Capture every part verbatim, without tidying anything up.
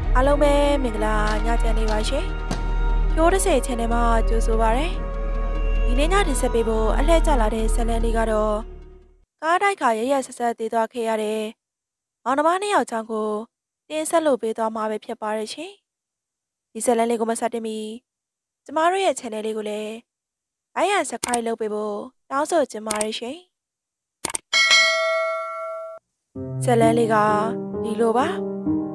အားလုံးပဲမင်္ဂလာညချမ်းနေပါရှင်။ဖြိုးတစ်ဆယ် channel မှာကြိုဆိုပါရစေ။ဒီနေ့ညတင်ဆက်ပေးဖို့အလှည့်ကျလာတဲ့ဇာတ်လမ်းလေးကတော့ကားတိုက်ခါရရဆက်ဆက်တည်သွားခဲ့ရတဲ့မောင်နှမနှစ်ယောက်ချောင်းကိုတင်ဆက်လို့ပေးသွားမှာပဲဖြစ်ပါရဲ့ရှင်။ဒီဇာတ်လမ်းလေးကိုမစတင်မီကျမတို့ရဲ့ channel လေးကိုလည်း like and subscribe လုပ်ပေးဖို့တောင်းဆိုချင်ပါတယ်ရှင်။ဇာတ်လမ်းလေးကဒီလိုပါ။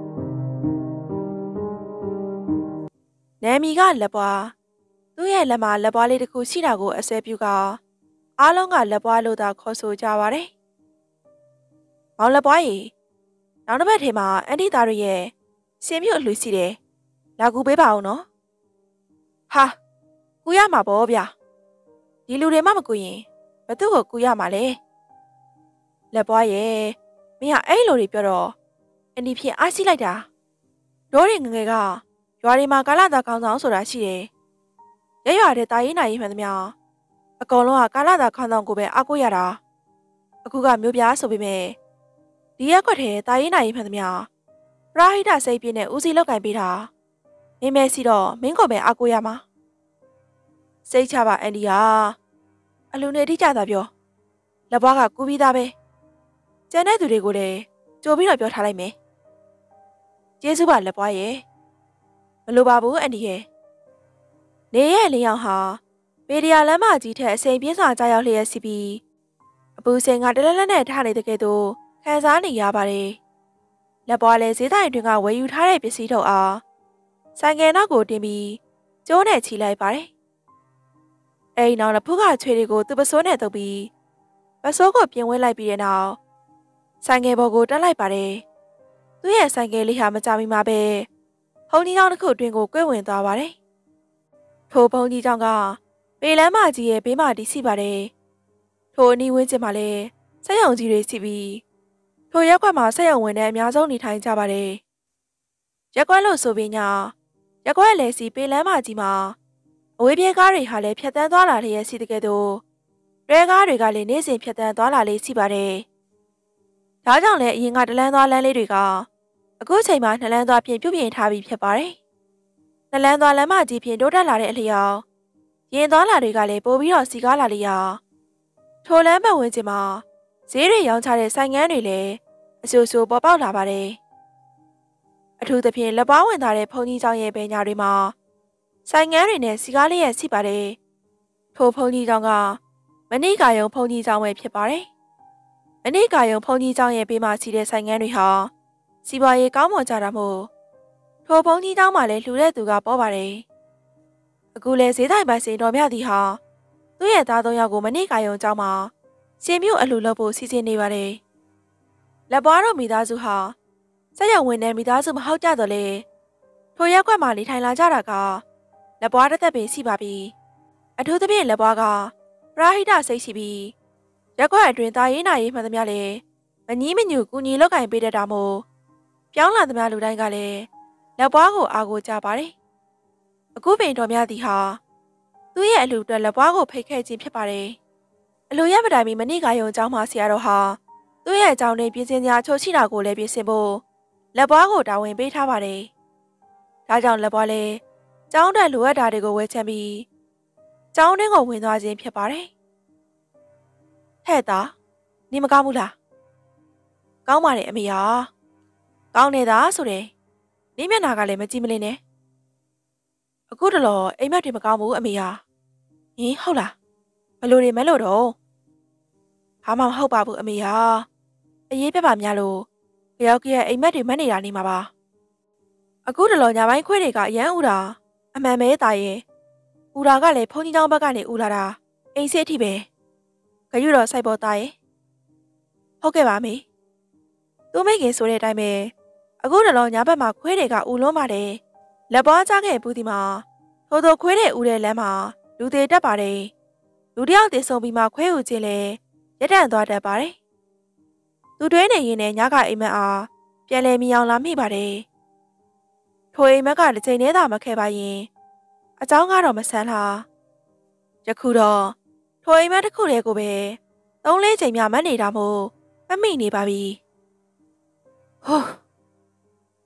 နာမည်ကလက်ပွားသူ့ရဲ့လက်မှာလက်ပွားလေးတစ်ခုရှိတာကိုအစွဲပြုကအားလုံးကလက်ပွားလို့သာခေါ်ဆိုကြပါတယ်။မောင်လက်ပွားကြီးနောက်တစ်ပတ်ထဲမှာအန်တီသားတို့ရဲ့စင်မြုပ်အလှူရှိတယ်။လာကူပေးပါအောင်နော်။ဟာကူရမှာပေါ့ဗျာ။ဒီလူတွေမှမကူရင်ဘသူ့ကိုကူရမှာလဲ။လက်ပွားရဲ့မင်းကအဲ့လိုတွေပြောတော့အန်တီဖြစ်အားရှိလိုက်တာ။တို့တွေငငယ်ကရွာတွေမှာကာလသာခေါင်းဆောင်ဆိုတာရှိတယ်။ရရွာတဲ့တာရင်နိုင်ရင်မှန်သမျှအကောင်လုံးကကာလသာခေါင်းဆောင်ကိုပဲအားကိုးရတာ။အခုကမျိုးပြားဆိုပေမဲ့ဒီရက်ကွက်ထဲတာရင်နိုင်ရင်မှန်သမျှပရာဟိတစိတ်ပြည့်နဲ့ဦးစီးလောက်ကင်ပေးတာ။မင်းမဲစီတော့မင်းကိုပဲအားကိုးရမှာ။စိတ်ချပါအန်ဒီဟာအလူနေတိကျတာပြောလက်ဘွားကကူပြီးသားပဲ။ကျန်တဲ့သူတွေကိုလည်းကြိုပြီးတော့ပြောထားလိုက်မယ်။ကျေးဇူးပါလက်ဘွားရဲ့မလိုပါဘူးအန်ဒီရဲ့နေရဲ့လျောင်ဟာပေဒီယာလမ်းမကြီးထက်အစိမ်ပြင်းစွာကြားရောက်လျက်စီပြီးအပူစင်ကတလက်လက်နဲ့ထားနေတဲ့ကဲ့သို့ခံစားနေရပါတယ်လက်ပွားလဲဈေးတိုင်းတွင်ကဝယ်ယူထားတဲ့ပစ္စည်းထုတ်အားဆိုင်ကယ်နောက်ကိုတင်ပြီးကျိုးနဲ့ချီလိုက်ပါတယ်အဲ့ဒီနောက်လက်ဖူးကချွေတွေကိုသူ့ပစိုးနဲ့တုပ်ပြီးပစိုးကိုပြင်ဝဲလိုက်ပြီးတဲ့နောက်ဆိုင်ကယ်ပေါ်ကိုတက်လိုက်ပါတယ်သူ့ရဲ့ဆိုင်ကယ်လေးဟာမကြမီမှာပဲဘုံကြီးကျောင်းတစ်ခုအတွင်းကိုကွေ့ဝင်သွားပါတယ်။ထိုဘုံကြီးကျောင်းကပေလမ်းမကြီးရဲ့ဘေးမှာတည်ရှိပါတယ်။ထိုအနီးဝန်းကျင်မှာလည်းစက်ရုံကြီးတွေရှိပြီးထိုရက်ကွက်မှာစက်ရုံဝင်တဲ့အများဆုံးနေထိုင်ကြပါတယ်။ရက်ကွက်လို့ဆိုပြီးညရက်ကွက်လည်းစီပေလမ်းမကြီးမှာအဝေးပြေးကားတွေဟာလည်းဖြတ်တန်းသွားလာလျက်ရှိတဲ့ကဲ့သို့ရဲကားတွေကလည်းနေ့စဉ်ဖြတ်တန်းသွားလာလေးရှိပါတယ်။ဒါကြောင့်လည်းအရင်ကတလန်းသွားလမ်းလေးတွေကအခုချိန်မှာနှလန်းသွားဖြင့်ပြုပြင်ထားပြီးဖြစ်ပါတယ်။နှလန်းသွားလမ်းမကြီးဖြင့်တိုးတက်လာတဲ့အလျောက်ရင်သွားလာတွေကလည်းပိုပြီးတော့စီကားလာလျာထိုလမ်းပတ်ဝန်းကျင်မှာဈေးတွေရောင်းချတဲ့ဆိုင်ငန်းတွေလည်းအဆူဆူပေါ်ပေါက်လာပါတယ်။အထူးသဖြင့်လက်ပွားဝင်ထားတဲ့ဘုံကြီးကျောင်းရဲ့ဘယ်ညာတွေမှာဆိုင်ငန်းတွေနဲ့စီကားလေးရဲ့ရှိပါတယ်။ထိုဘုံကြီးကျောင်းကမဏိကာယုံဘုံကြီးကျောင်းပဲဖြစ်ပါတယ်။မဏိကာယုံဘုံကြီးကျောင်းရဲ့ဘေးမှာရှိတဲ့ဆိုင်ငန်းတွေဟာစီပွားရေးကောင်းမွန်ကြတာမို့ထိုဘုံကြီးကျောင်းမှာလည်းလှူတဲ့သူကပေါ်ပါတယ်။အခုလဲဈေးတိုင်းပိုင်စင်တော်မြသည်ဟာသူ့ရဲ့သားသုံးယောက်ကိုမနေ့ကယုံကျောင်းမှာရှင်မြို့အလှူလုပ်ဖို့စီစဉ်နေပါတယ်။လက်ပွားတို့မိသားစုဟာစက်ရုံဝင်တဲ့မိသားစုမဟုတ်ကြတော့လေထိုရက်ကွက်မှာနေထိုင်လာကြတာကလက်ပွားတစ်သက်ပင်ရှိပါပြီ။အထူးသဖြင့်လက်ပွားကပရာဟိတစိတ်ရှိပြီးရက်ကွက်အတွင်းတာရေးနာရေးမှန်သမျှလည်းမငီးမညူကူညီလောက်ကင်ပေးတတ်တာမို့ပြောင်းလာသမျှလူတိုင်းကလည်းလက်ပွားကိုအားကိုးကြပါတယ်။အခုပင်တော်များသည်ဟာသူ့ရဲ့အလူအတွက်လက်ပွားကိုဖိတ်ခဲ့ခြင်းဖြစ်ပါတယ်။အလူရပတိုင်မီမနေ့ကယုံကျောင်းမှာဆရာတော်ဟာသူ့ရဲ့အကြောင်းနဲ့ပြင်ဆင်ရာချိုးရှိတာကိုလည်းပြင်ဆင်ဖို့လက်ပွားကိုတာဝန်ပေးထားပါတယ်။ဒါကြောင့်လက်ပွားလည်းကျောင်းတက်လိုအပ်တာတွေကိုဝယ်ချမ်းပြီးကျောင်းတွင်းကိုဝင်သွားခြင်းဖြစ်ပါတယ်။ဟဲ့သားနေမကောင်းဘူးလား။ကောင်းပါတယ်အမေဟာကောင်းနေတာဆိုတယ်နင်းမျက်နှာကလည်းမကြည့်မလင်းနဲ့အခုတလောအိမ်မက်တွေမကောင်းဘူးအမေဟာဟင်ဟုတ်လားဘလို့တွေမလို့တော့ဘာမှမဟုတ်ပါဘူးအမေဟာအရေးပြပါများလို့ကြောက်ကရဲ့အိမ်မက်တွေမက်နေတာနေမှာပါအခုတလောညပိုင်းခွေးတွေကအရန်ဥတာအမှန်ပဲတာရဲ့ဥတာကလည်းဖုန်းကြီးเจ้าဘက်ကနေဥလာတာအိမ်စစ်အထိပဲခရွတော့စိုက်ပေါ်တာရဲ့ဟုတ်ကဲ့ပါမေသူမိခင်ဆိုတဲ့အတိုင်းပဲအခုတလောညဘက်မှာခွေးတွေကဥလွန်းပါတယ်လက်ပွားချခဲ့ဘူးဒီမှာထို့သောခွေးတွေဥတဲ့လမ်းမှာလူတွေတက်ပါတယ်လူတယောက်တည်ဆုံပြီးမှခွေးဥချင်းလဲရက်တန့်သွားတတ်ပါတယ်သူတွဲနေရင်လည်းညကအိမ်မက်အားပြန်လဲမြောင်လာမိပါတယ်ထိုအိမ်မက်ကတစ်ချိန်တည်းသာမခဲ့ပါရင်အเจ้าကတော့မဆန်းလားယခုတော့ထိုအိမ်မက်တစ်ခုတည်းကိုပဲသုံးလေးချိန်မှမနေတာမို့မမိနေပါပြီဟော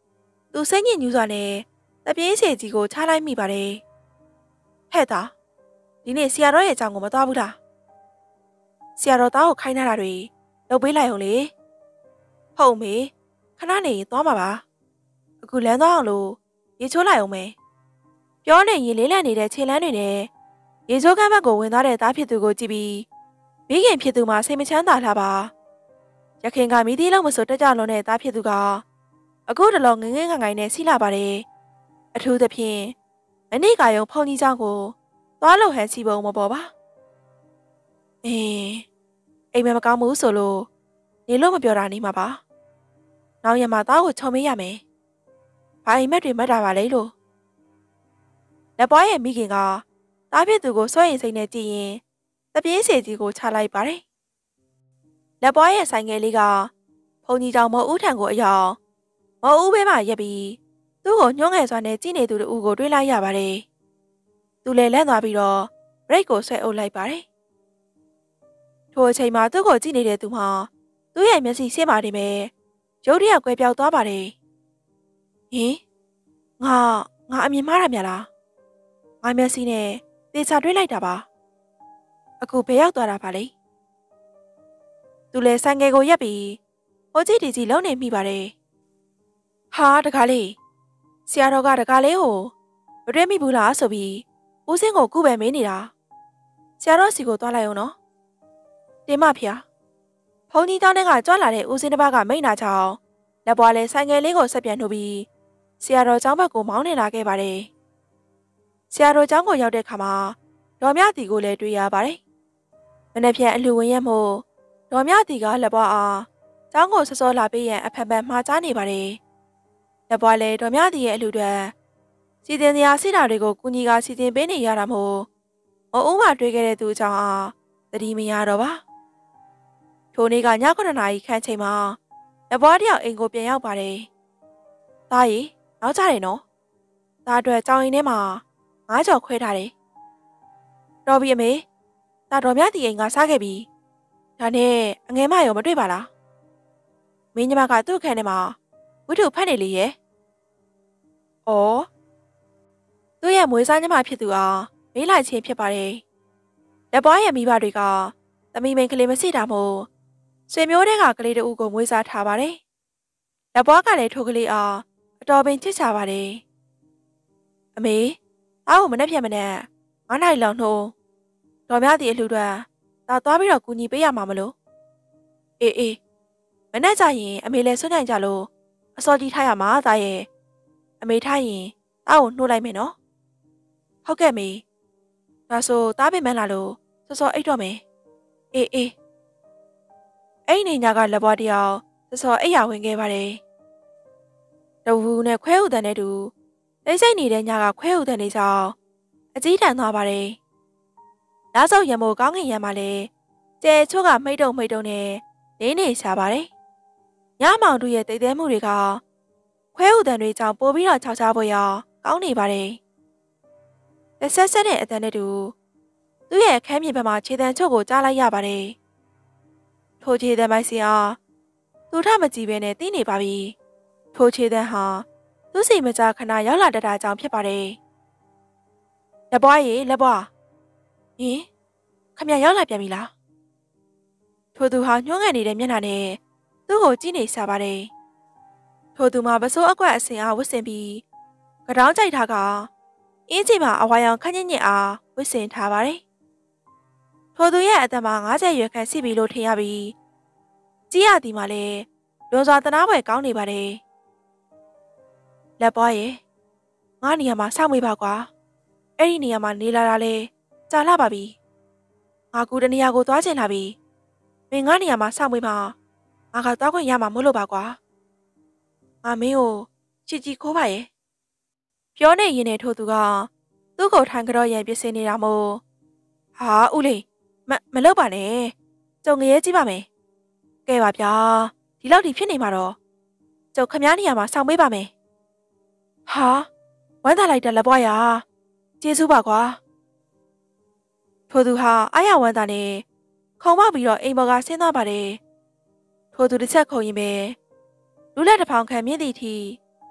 သူစိတ်ညစ်ညူးစွာနဲ့တပြေးစီကြီးကိုချလိုက်မိပါတယ်ဟဲ့သားဒီနေ့ဆရာတော်ရဲ့အကြောင်းကိုမသွားဘူးလားဆရာတော်သားကိုခိုင်းထားတာတွေလုပ်ပေးလိုက်အောင်လေဟုတ်မေခဏနေသွားမှာပါအခုလမ်းသွားအောင်လို့ရေချိုးလိုက်အောင်မယ်ပြောနေရင်လေးလံနေတဲ့ခြေလမ်းတွေနဲ့ရေချိုးကမ်းဘက်ကိုဝင်သွားတဲ့သားဖြစ်သူကိုကြည့်ပြီးမိခင်ဖြစ်သူမှာစိတ်မချမ်းသာလာပါရခင်ကမိသီးလုံးမစိုးတက်ကြလုံးတဲ့သားဖြစ်သူကအခုတလောငငယ်ငငိုင်နဲ့ဆီလာပါတယ်အထူးသဖြင့်မနေ့ကရုံဖုန်ကြီးเจ้าကိုသွားလို့ဟန်စီပုံမပေါ်ပါအင်းအိမ်မမကောင်းဘူးဆိုလို့နေလို့မပြောတာနေမှာပါနောက်ရမှာသားကိုချုံမေးရမယ်ဘာအိမ်မက်တွေမက်တာပါလဲလို့လက်ပွားရဲ့မိခင်ကသားဖြစ်သူကိုစွဲရင်စိတ်နဲ့ကြည့်ရင်တပြေးစီကြီးကိုချလိုက်ပါတယ်လက်ပွားရဲ့ဆိုင်ငယ်လေးကဖုန်ကြီးเจ้าမော်ဦးထံကိုအယောင်မော်ဦးဘေးမှာရက်ပြီးသူ့ကိုညှိုးငယ်စွာနဲ့ကြည့်နေသူတို့ကိုတွေးလိုက်ရပါတယ်သူလည်းလန့်သွားပြီးတော့ဘရိတ်ကိုဆွဲအုပ်လိုက်ပါတယ်ထိုအချိန်မှာသူ့ကိုကြည့်နေတဲ့သူမှာသူ့ရဲ့မျက်စိရှင်းပါတယ်မယ်ရုတ်တရက်ကွဲပြောက်သွားပါတယ်ဟင်ငါငါအမြင်မှားတာများလားငါမျက်စိနဲ့သေချာတွေးလိုက်တာပါအခုဘယ်ရောက်သွားတာပါလဲသူလည်းဆိုင်ငယ်ကိုရက်ပြီးဟိုကြည့်ဒီကြည့်လုံးနေမိပါတယ်ဟာတကားလေးဆရာတော်ကတကားလေးကိုမတွေ့မိဘူးလားဆိုပြီးဦးစင်းကိုကုပဲမေးနေတာဆရာတော်စီကိုသွားလိုက်အောင်နော်တင်မဖေဖုန်ကြီးတောင်းတဲ့ကကြွလာတဲ့ဦးစင်းတစ်ပါးကမိန့်တာကြောင့်လက်ပွားလဲဆိုင်ငယ်လေးကိုဆက်ပြန်နှုတ်ပြီးဆရာတော်ကျောင်းဘက်ကိုမောင်းနေလာခဲ့ပါတယ်ဆရာတော်ကျောင်းကိုရောက်တဲ့ခါမှာဒေါ်မြတီကိုလည်းတွေ့ရပါတယ်မနေ့ပြန်အလှဝင်ရမို့ဒေါ်မြတီကလက်ပွားအားကျောင်းကိုစောစောလာပေးရန်အဖက်ဖက်မှားကြားနေပါတယ်လက်ပွားလဲဒေါ်မြတီရဲ့အလှတွေစီတင်စရာစီတာတွေကိုကုညီကစီတင်ပေးနေရတာမို့အုံးမှတွေ့ခဲ့တဲ့သူအကြောင်းအားသတိမရတော့ပါထိုနေ့ကညခုနှစ်နာရီခန့်ချိန်မှာလက်ပွားတယောက်အိမ်ကိုပြန်ရောက်ပါတယ်။သားရီနောက်ကြတယ်နော်။သားအတွက်ကြောင်ရင်ထဲမှာငါးကြော်ခွဲထားတယ်။တော်ပြီအမေ။သားတော်မြတ်တီအိမ်ကစားခဲ့ပြီ။ဒါနဲ့အငယ်မရောမတွေ့ပါလား။မင်းညီမကသူ့ခန်းထဲမှာဝတ္ထုဖတ်နေလေရဲ့။အော်သူ့ရဲ့မွေးစားညီမဖြစ်သူအားမေးလိုက်ခြင်းဖြစ်ပါတယ်။လက်ပွားရဲ့မိဘတွေကသမီးမိန်ကလေးမရှိတာမို့ဆွေမျိုးတွေကကလေးတူကိုမွေးစားထားပါတယ်။လက်ပွားကလည်းထိုကလေးအားအတော်ပင်ချစ်ချပါတယ်။အမေအားကိုမနှက်ပြတ်မနဲ့ငါးနိုင်လောက်နှိုးတော်များသည့်အလှူတွေသာသွားပြီးတော့ကူညီပေးရမှာမလို့။အေးအေးမနှက်ကြရင်အမေလည်းစွန့်နိုင်ကြလို့အစောကြီးထားရမှာသားရဲ့အမေထားရင်သားကိုနှိုးလိုက်မယ်နော်။ဟုတ်ကဲ့မေ။ဒါဆိုသားပင်မလာလို့စောစောအိတ်တော့မယ်။အေးအေးအဲ့နေညာကလက်ပွားတယောက်စောစောအိတ်ရဝင်ခဲ့ပါတယ်။တဝူနဲ့ခွဲဥတန်တဲ့တူတိတ်ဆိတ်နေတဲ့ညာကခွဲဥတန်လေးကြောင့်အကြီးတန်းသွားပါတယ်။နောက်ဆုံးရမိုးကောင်းငင်ရံမှာလေကျဲချို့ကမိတ်တုံမိတ်တုံနဲ့နေနေရှာပါတယ်။ညမောင်တို့ရဲ့တိတ်တဲမှုတွေကခွဲဥတန်တွေကြောင့်ပိုပြီးတော့ခြောက်ခြားဖို့ရောကောင်းနေပါတယ်။တစ်ဆက်ဆက်တဲ့အတန်နဲ့တူသူ့ရဲ့အခန်းမြေဘက်မှာခြေတံချုပ်ကိုကြားလိုက်ရပါတယ်။ထိုခြေတံမိုက်စီအားသူထမကြည့်ပဲနဲ့တင်းနေပါပြီ။ထိုခြေတံဟာသူ့စီမကြခဏရောက်လာတတ်တာကြောင့်ဖြစ်ပါတယ်။လက်ပွားရေလက်ပွားဟင်ခမရောက်လာပြန်ပြီလား။ထိုသူဟာညှိုးငယ်နေတဲ့မျက်နှာနဲ့သူ့ကိုကြည့်နေစားပါတယ်။ထိုသူမှာပစိုးအကွက်အစင်အားဝတ်ဆင်ပြီးကတောင်းကြိုက်ထားကအင်းကြီးမှာအဝါရောင်ခန့်ညင်ညင်အားဝတ်ဆင်ထားပါတယ်။ထိုသူရဲ့အသက်မှာငါးဆယ်ရွယ်ခန့်ရှိပြီလို့ထင်ရပြီးကြည့်ရသည်မှာလည်းလွန်စွာတနာပွဲကောင်းနေပါတယ်။လက်ပွားရဲ့ငါနေရာမှာစောင့်မေးပါကွာ။အဲ့ဒီနေရာမှာနေလာတာလေကြာလာပါပြီ။ငါကူတနေရာကိုသွားချင်လာပြီ။မင်းငါနေရာမှာစောင့်မေးပါ။ငါကသွားခွင့်ရမှာမဟုတ်လို့ပါကွာ။ငါမင်းကိုချစ်ကြည့်ခိုးပါရဲ့။ပြောနေရင်နဲ့ထိုသူကသူ့ကိုထိုင်ကြတော့ရန်ပြစ်စင်နေတာမို့ဟာဦးလေးမမလုပ်ပါနဲ့ကျုံငရဲကြည့်ပါမယ်ကဲပါဗျာဒီလောက်ထိဖြစ်နေမှာတော့ကျုံခမားနေရာမှာစောင့်ပေးပါမယ်ဟာဝမ်းသာလိုက်တဲ့လက်ပွားရကျေးဇူးပါကွာထိုသူဟာအားရဝမ်းသာနဲ့ခုံမပြီးတော့အိမ်ပေါ်ကဆင်းသွားပါတယ်ထိုသူတစ်ချက်ခုံရင်ပဲလူလက်တစ်ဖောင်ခံမြင့်သည့်ထိ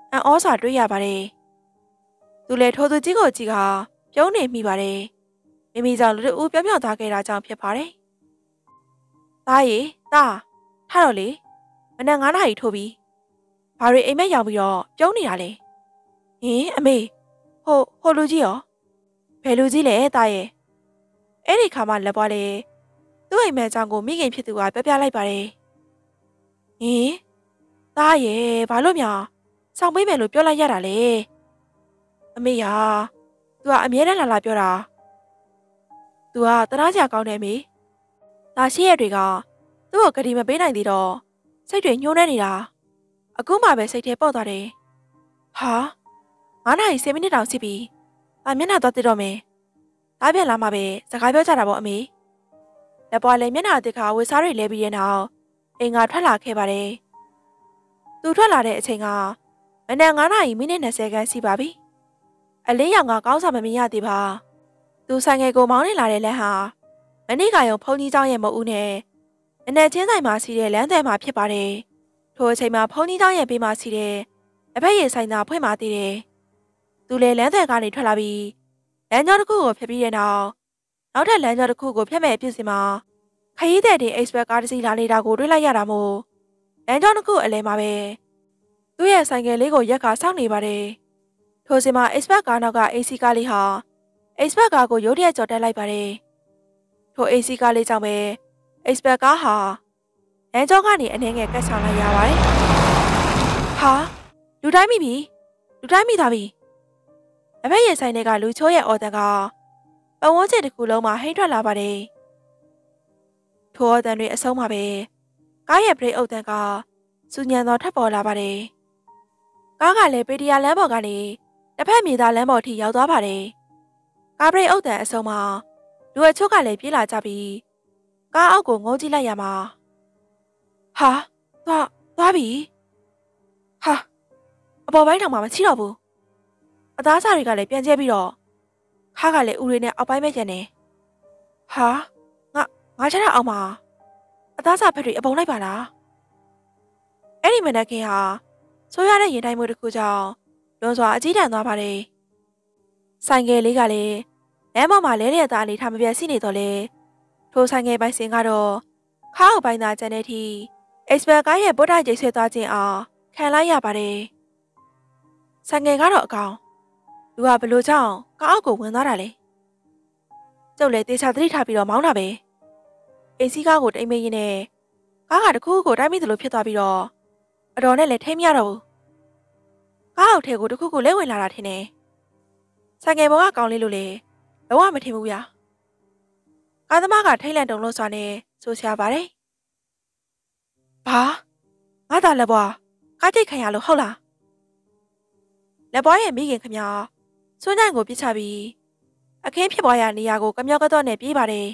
အံ့ဩစွာတွေ့ရပါတယ်။သူလည်းထိုသူကြီးကိုကြည့်ကပြုံးနေမိပါတယ်။မိမိကြောင့်လူတို့ပြောင်းပြောင်းသွားခဲ့တာကြောင့်ဖြစ်ပါတယ်။သားရီသားထတော့လေမနက်ငါးနာရီထိုးပြီးဘာတွေအိမ်မက်ရောက်ပြီးတော့ပြုံးနေတာလဲ။ဟင်အမေဟိုဟိုလူကြီးရောဘယ်လူကြီးလဲသားရဲ့အဲ့ဒီခါမှလက်ပွားလေသူ့အိမ်မက်ကြောင့်ကိုမိခင်ဖြစ်သူကပြောပြလိုက်ပါတယ်။ဟင်သားရဲ့ဘာလို့များဆောင်ပေးမယ်လို့ပြောလိုက်ရတာလေအမေဟာသူကအမြဲတမ်းလာလာပြောတာသူကတနာစရာကောင်းတယ်မေဒါရှိရတွေကသူ့ကိုကတိမပေးနိုင်သေးတော့စိတ်တွေညှိုးနှဲနေတာအခုမှပဲစိတ်ထဲပေါ့သွားတယ်ဟာငါးနာရီဆယ်မိနစ်တောင်ရှိပြီဒါမျက်နှာတော့တိတော့မယ်ဒါပြန်လာမှပဲစကားပြောကြတာပေါ့အမေလက်ပွားလည်းမျက်နှာတစ်ခါဝေစားတွေလဲပြီးတဲ့နောက်အိမ်ကထွက်လာခဲ့ပါတယ်သူထွက်လာတဲ့အချိန်ကမနက်ငါးနာရီမိနစ်၂၀ခန်းရှိပါပြီအလေးရောင်ကကောင်းစားမမြင်ရသေးပါသူဆိုင်ငယ်ကိုမောင်းနေလာတဲ့လမ်းဟာမနေ့ကရုံဖုန်ကြီးเจ้าရဲ့မအူးနဲ့အနက်ချင်းဆိုင်မှာရှိတဲ့လမ်းသွယ်မှာဖြစ်ပါတယ်ထိုအချိန်မှာဖုန်ကြီးเจ้าရဲ့ဘေးမှာရှိတဲ့လက်ဖက်ရည်ဆိုင်သာဖွင့်ပါသေးတယ်သူလည်းလမ်းသွယ်ကနေထွက်လာပြီးလမ်းကြောတစ်ခုကိုဖျက်ပြီးတဲ့နောက်နောက်ထပ်လမ်းကြောတစ်ခုကိုဖျက်မဲ့အဖြစ်စီမှာခရီးသည်တင် Express ကားတစ်စီးလာနေတာကိုတွေ့လိုက်ရတာမို့လမ်းကြောတစ်ခုအလဲမှာပဲသူ့ရဲ့ဆိုင်ကယ်လေးကိုရက်ခါစောင့်နေပါတယ်။ထိုစဉ်မှာ Express ကားနောက်က အေစီ ကားလေးဟာ Express ကားကိုရုတ်တရက်ကျော်တက်လိုက်ပါတယ်။ထို အေစီ ကားလေးကြောင့်ပဲ Express ကားဟာလမ်းကြောကနေအနှဲငယ်ကတ်ဆောင်လိုက်ရပါတယ်။ဟာလူတိုင်းမိပြီလူတိုင်းမိသွားပြီ။အဖေရဲ့ဆိုင်တွေကလူချိုးရဲ့အော်တန်ကပဝန်းကျင်တစ်ခုလုံးမှာဟိမ့်ထွက်လာပါတယ်။ထိုအော်တန်တွေအဆုံးမှာပဲကားရဲ့ဘရိတ်အုပ်တန်ကစူညံသောထပ်ပေါ်လာပါတယ်။ကားကလည်းပေတရာလမ်းပေါ်ကနေတစ်ဖက်မြေသားလမ်းပေါ်ထိရောက်သွားပါတယ်။ကားဘရိတ်အုပ်တန်အဆုံးမှာလူအချို့ကလည်းပြေးလာကြပြီးကားအောက်ကိုငိုးကြည့်လိုက်ရမှာဟာသွားသွားပြီဟာအပေါ်ပိုင်းတောင်မှမရှိတော့ဘူးအသားစားတွေကလည်းပြန်ကျဲပြီးတော့ခါကလည်းဦးရင်းနဲ့အောက်ပိုင်းပဲကျန်နေဟာငါငါချတာအောင်မှာအသားစားဖက်တွေအပုံလိုက်ပါလားအဲ့ဒီမနက်ခင်းဟာဆိုရတဲ့ရင်တိုင်းမှုတစ်ခုကြောင့်လွန်စွာအကြီးတန်းသွားပါတယ်ဆိုင်ကယ်လေးကလည်းလမ်းပေါ်မှာလဲတဲ့သားလေးထားမပြတ်ရှိနေတော့လေထိုဆိုင်ကယ်ပိုင်စင်ကတော့ခါအုပ်ပိုင်းသားကျန်တဲ့ထိ Express ကားရဲ့ဗုဒ္ဓကျိတ်ဆွဲသွားခြင်းအောင်ခံလိုက်ရပါတယ်ဆိုင်ကယ်ကတော့အကောင်လူကဘလို့ကြောင့်ကားအောက်ကိုဝင်သွားတာလေကျုပ်လည်းတေချာသတိထားပြီးတော့မောင်းတာပဲအေစီကားကိုတိမ်မင်းရင်းနဲ့ကားကတခုခုကိုတိုင်းမိသလိုဖြစ်သွားပြီးတော့အတော်နဲ့လည်းထိမ့်မရတော့ဘူးကားအောက်ထဲကိုတခုခုလဲဝင်လာတာထင်တယ်ဆိုင်ငယ်ဘောကကောင်းလေးလို့လေလုံးဝမထင်ဘူးဗျာကားသမားကထိတ်လန့်တုန်လို့စွာနဲ့ဆိုရှာပါတယ်ဘာငါသာလက်ဘွားကားကြိတ်ခံရလို့ဟုတ်လားလက်ဘွားရဲ့မိခင်ခမစွန်းနိုင်ကိုပြစ်ချပြီးအခင်းဖြစ်ပွားရာနေရာကိုကမြောက်ကတော့နဲ့ပြေးပါတယ်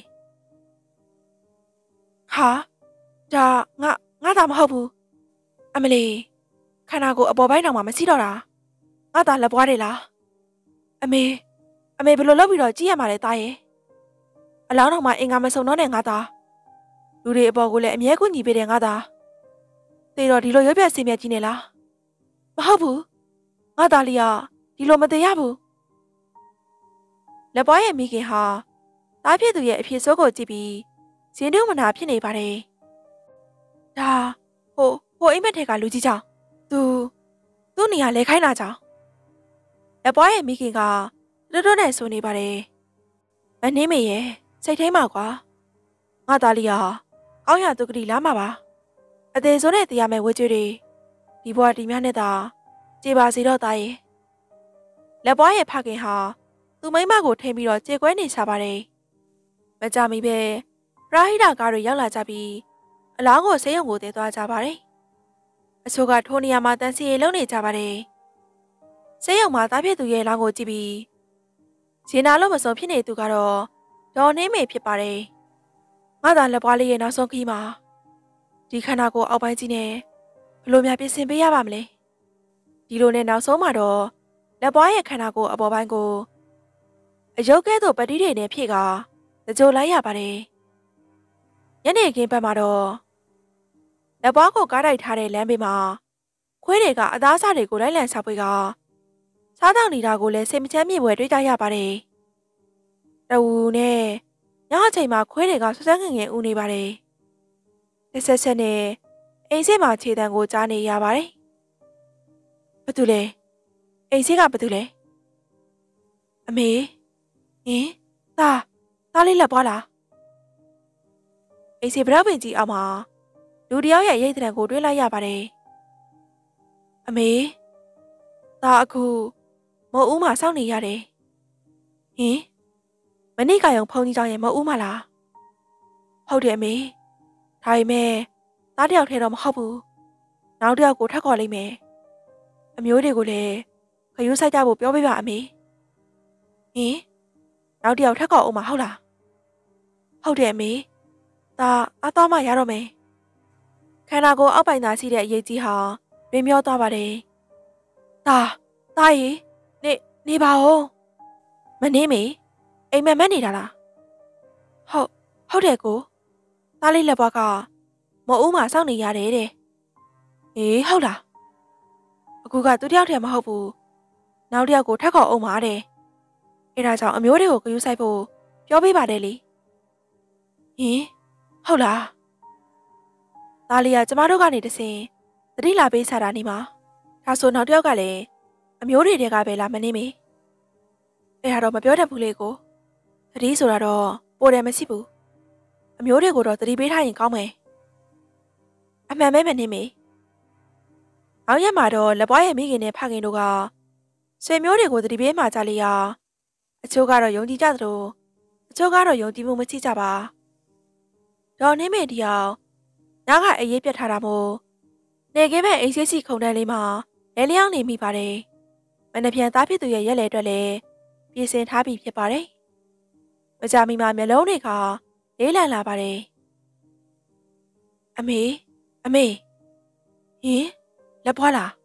ဟာဒါငါငါသာမဟုတ်ဘူးအမလီခန္ဓာကိုယ်အပေါ်ပိုင်းတောင်မှမရှိတော့တာငါသာလက်ဘွားတယ်လားအမေအမေဘယ်လိုလုပ်ပြီးတော့ကြည့်ရမှာလဲသားရဲ့အလောင်းတော်မှာအင်္ဂါမစုံတော့တဲ့ငါသာလူတွေအပေါ်ကိုလည်းအမြဲကူညီပေးတဲ့ငါသာသေတော့ဒီလိုရွက်ပြက်စင်မြက်ကြီးနေလားမဟုတ်ဘူးငါသားလေးကဒီလိုမသေးရဘူးလက်ပွားရဲ့မိခင်ဟာသားဖြစ်သူရဲ့အဖြစ်ဆိုးကိုကြည့်ပြီးဇင်းတို့မနာဖြစ်နေပါတယ်ဒါဟိုဟိုအိမ်မက်ထဲကလူကြီးကြောင့်သူသူ့နေရာလဲခိုင်းတာကြောင့်လက်ပွားရဲ့မိခင်ကတွတ်တွတ်နဲ့ဆိုနေပါတယ်မနှင်းမေရဲ့စိတ်ထိမ်းပါကွာငါသားလေးဟာကောင်းရသူကတိလားမှာပါအသေးဆိုးတဲ့တရားမဲ့ဝေကျွေးတွေဒီဘွားဒီများနဲ့သာကြေပါစီတော့သားရဲ့လက်ပွားရဲ့ဖခင်ဟာသူမိမကိုထိန်ပြီးတော့ကြေကွဲနေချပါတယ်မကြမီပဲပရာဟိတကားတွေရောက်လာကြပြီးအလောင်းကိုဆေးရုံကိုတည်သွားကြပါတယ်အချို့ကထိုနေရာမှာတန်စီရီလုံနေကြပါတယ်ဆေးရုံမှာသားဖြစ်သူရဲ့လောင်းကိုကြည့်ပြီးဂျင်းနာလို့မစုံဖြစ်နေသူကတော့ဒေါ်နှင်းမေဖြစ်ပါတယ်ငါသာလက်ပွားလေးရဲ့နောက်ဆုံးခီးမှာဒီခန္ဓာကိုယ်အောက်ပိုင်းကြီးနဲ့ဘလို့များပြင်ဆင်ပေးရပါမလဲဒီလိုနဲ့နောက်ဆုံးမှာတော့လက်ပွားရဲ့ခန္ဓာကိုယ်အပေါ်ပိုင်းကိုအယုတ်ကဲသို့ပတိတွေနဲ့ဖြည့်ကာတကြိုလိုက်ရပါတယ်ညနေခင်းဘက်မှာတော့လက်ပွားကိုကားတိုက်ထားတဲ့လမ်းဘေးမှာခွေးတွေကအသားစားတွေကိုလိုက်လံရှာဖွေကစားတောက်နေတာကိုလည်းစိတ်မချမ်းမြေပွဲတွေ့ကြရပါတယ်။တဝူနဲ့ညအချိန်မှာခွေးတွေကဆွဆန်းငငယ်ဦးနေပါတယ်။တစ်ဆက်ဆက်နဲ့အိမ်စီမှာခြေတံကိုကြားနေရပါတယ်။ဘာတူလဲအိမ်စီကဘာတူလဲအမေဟင်သားသားလေးလက်ပွားလားအိမ်စီဗရောက်ပင်ကြီးအောင်မှာလူတယောက်ရဲ့ရိတ်တံကိုတွေ့လိုက်ရပါတယ်။အမေသားအခုမဟုတ်ဦးမှာစောင့်နေရတယ်။ဟင်မနေ့ကရုံဖုန်းကြီးကြောင့်ရဲ့မဟုတ်ဦးမလား။ဟုတ်တယ်အမေဒါပေမဲ့သားတယောက်ထဲတော့မဟုတ်ဘူး။နောက်တယောက်ကိုထပ်ခေါ်လိုက်မယ်။အမျိုးတွေကိုလည်းခရူးဆိုင်ကြဖို့ပြောပေးပါအမေ။ဟင်နောက်တယောက်ထပ်ခေါ်အောင်မဟုတ်လား။ဟုတ်တယ်အမေသားအသွားမှရတော့မယ်။ခန္ဓာကိုယ်အောက်ပိုင်သားရှိတဲ့အရေးကြီးဟာတွင်မျောသွားပါတယ်။သားသားရေနေနေပါဦးမနေမေအိမ်မက်မက်နေတာလားဟုတ်ဟုတ်တယ်ကိုသားလေးလက်ဘွားကမအိုးမှာစောင့်နေရတယ်တဲ့အေးဟုတ်လားအခုကသူတယောက်တည်းမဟုတ်ဘူးနောက်တယောက်ကိုထပ်ခေါ်အောင်ပါတဲ့အဲ့ဒါကြောင့်အမျိုးတွေကိုဂရုစိုက်ဖို့ပြောပေးပါတယ်လေဟင်ဟုတ်လားသားလေးကကျမတို့ကနေတဆင်သတိလာပေးစားတာနေမှာဒါဆိုနောက်တယောက်ကလည်းအမျိုးတွေတဲကပဲလားမနေမေအဲ့ဒါတော့မပြောတတ်ဘူးလေကိုသတိဆိုတာတော့ပိုတယ်မရှိဘူးအမျိုးတွေကိုတော့သတိပေးထားရင်ကောင်းမယ်အမှန်ပဲမနေမေအောင်ရမှာတော့လက်ပွားရဲ့မိခင်နဲ့ဖခင်တို့ကဆွေမျိုးတွေကိုသတိပေးမှကြလေရအချို့ကတော့ယုံကြည်ကြသလိုအချို့ကတော့ယုံကြည်မှုမရှိကြပါတော့နေမေတယောက်နားကအေးရေးပြတ်ထားတာမို့နေကင်းမဲ့အိမ်စီစီခုံတန်းလေးမှာလဲလျောင်းနေမိပါတယ်မနှပြန်သားဖြစ်သူရဲ့ရက်လေအတွက်လည်းပြင်ဆင်ထားပြီးဖြစ်ပါတယ်မကြမီမှာမျက်လုံးတွေကလေးလံလာပါတယ်အမေအမေဟင်လက်ပွားလား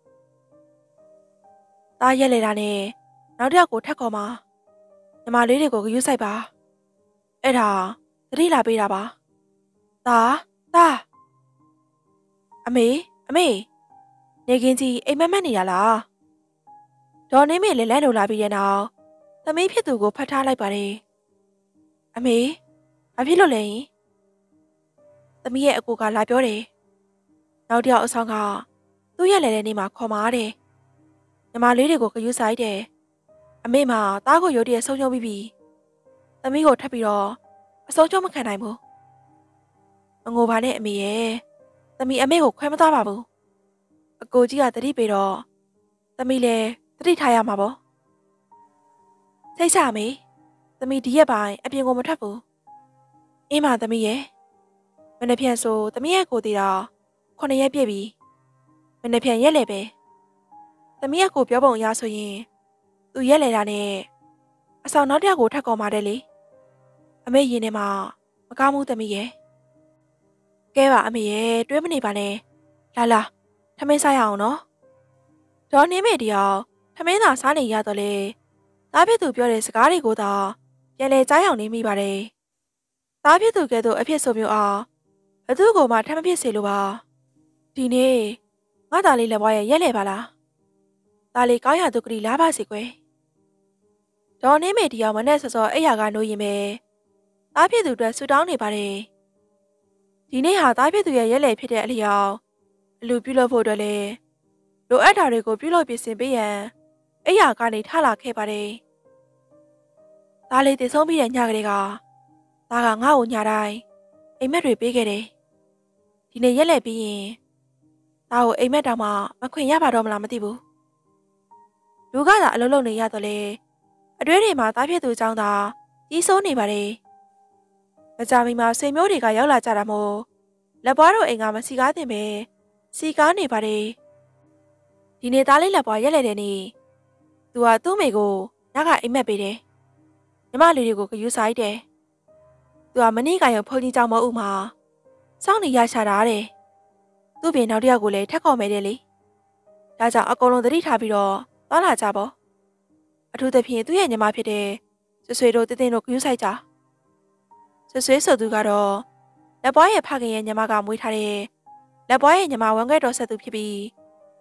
သားရက်လေတာနဲ့နောက်တစ်ယောက်ကိုထပ်ခေါ်မှာညီမလေးတွေကိုဂရုစိုက်ပါအဲ့ဒါသတိလာပေးတာပါသားသားအမေအမေနေကင်းကြီးအိမ်မက်မက်နေရလားဒေါ်နေမေလည်းလန့်လို့လာပြီးရဲ့နောက်သမီးဖြစ်သူကိုဖတ်ထားလိုက်ပါတယ်အမေဘာဖြစ်လို့လဲသမီးရဲ့အကူကလာပြောတယ်နောက်တစ်ယောက်အဆောင်ကသူ့ရဲ့လည်းတဲ့နေမှာခေါ်มาတယ်ညီမလေးတွေကိုဂရုစိုက်တယ်အမေမှာတားကိုရုတ်တရက်ဆုံးရှုံးပြီးပြီသမီးကိုထပ်ပြီးတော့အဆုံးရှုံးမခံနိုင်ဘူးမငိုပါနဲ့အမေရဲ့သမီးအမေကိုခွဲမသွားပါဘူးအကိုကြီးကတတိပေးတော့သမီးလည်းတတိထားရမှာပေါ့စိတ်ချမေသမီးဒီရက်ပိုင်းအပြင်ကိုမထွက်ဘူးအင်းမသမီးရဲ့မနေ့ပြန်ဆိုသမီးရဲ့ကိုတည်တော့ခုနှစ်ရက်ပြည့်ပြီမနေ့ပြန်ရက်လေပဲသမီးရဲ့ကိုပြောပုံအရဆိုရင်သူရက်လေတာနဲ့အဆောင်နောက်တစ်ယောက်ကိုထပ်ကော်ပါတယ်လေအမေရင်ထဲမှာမကောင်းဘူးသမီးရဲ့ကဲပါအမေရဲ့တွေးမနေပါနဲ့လာလာထမင်းစားရအောင်နော်ဒေါ်နေမေတယောက်ထမင်းသာစားနေရတော့လေသားဖြစ်သူပြောတဲ့စကားတွေကိုသာပြန်လဲကြားရောက်နေမိပါတယ်သားဖြစ်သူကဲ့သို့အဖြစ်ဆိုမျိုးအောင်ဘသူ့ကိုမှထမဖြစ်စေလိုပါဒီနေ့ငါသားလေးလက်ဘွားရဲ့ရက်လေပါလားသားလေးကောင်းရသူကလေးလားပါစေကွယ်ဒေါ်နေမေတယောက်မနဲ့စောစောအဲ့ရကနိုးရင်ပဲသားဖြစ်သူအတွက်ဆူတောင်းနေပါတယ်ဒီနေ့ဟာသားဖြစ်သူရဲ့ရက်လေဖြစ်တဲ့အလျောက်အလူပြုလုပ်ဖို့အတွက်လေလိုအပ်တာတွေကိုပြုလုပ်ပြင်ဆင်ပေးရန်အဲ့ရကနေထလာခဲ့ပါတယ်။သားလေးတည်ဆုံးပြီးတဲ့ညကလေးကသားကငါ့ကိုညာတိုင်းအိမ်မက်တွေပေးခဲ့တယ်။ဒီနေ့ရက်လက်ပြီးရင်သားကိုအိမ်မက်တောင်မှမခွင့်ရပါတော့မလားမသိဘူး။လူကသာအလုံးလုံးနေရတော့လေအတွင်းတွေမှာသားဖြစ်သူအကြောင်းသာကြီးစိုးနေပါတယ်။မကြမီမှာဆွေမျိုးတွေကရောက်လာကြတာမို့လက်ပွားတို့အိမ်ကမစီကားတင်ပဲစီကားနေပါတယ်။ဒီနေ့သားလေးလက်ပွားရက်လက်တဲ့နေ့သူကသူ့မိကိုညကအိမ်မက်ပေးတယ်။ညီမလေးတွေကိုဂရုစိုက်တယ်။သူကမနေ့ကရုံဖုန်ကြီးကြောင်မအုပ်မှာစောင့်နေရရှာတာတဲ့။သူ့ပြင်နောက်တစ်ယောက်ကိုလည်းထက်ခေါ်မယ်တဲ့လေ။ဒါကြောင့်အကုန်လုံးသတိထားပြီးတော့သွားလာကြပေါ့။အထူးသဖြင့်သူ့ရဲ့ညီမဖြစ်တဲ့ဆွဆွေတို့တင်းတင်းတို့ဂရုစိုက်ကြ။ဆွဆွေဆိုသူကတော့လက်ပွားရဲ့ဖခင်ရဲ့ညီမကမွေးထားတဲ့လက်ပွားရဲ့ညီမဝန်ခွဲတော်ဆက်သူဖြစ်ပြီး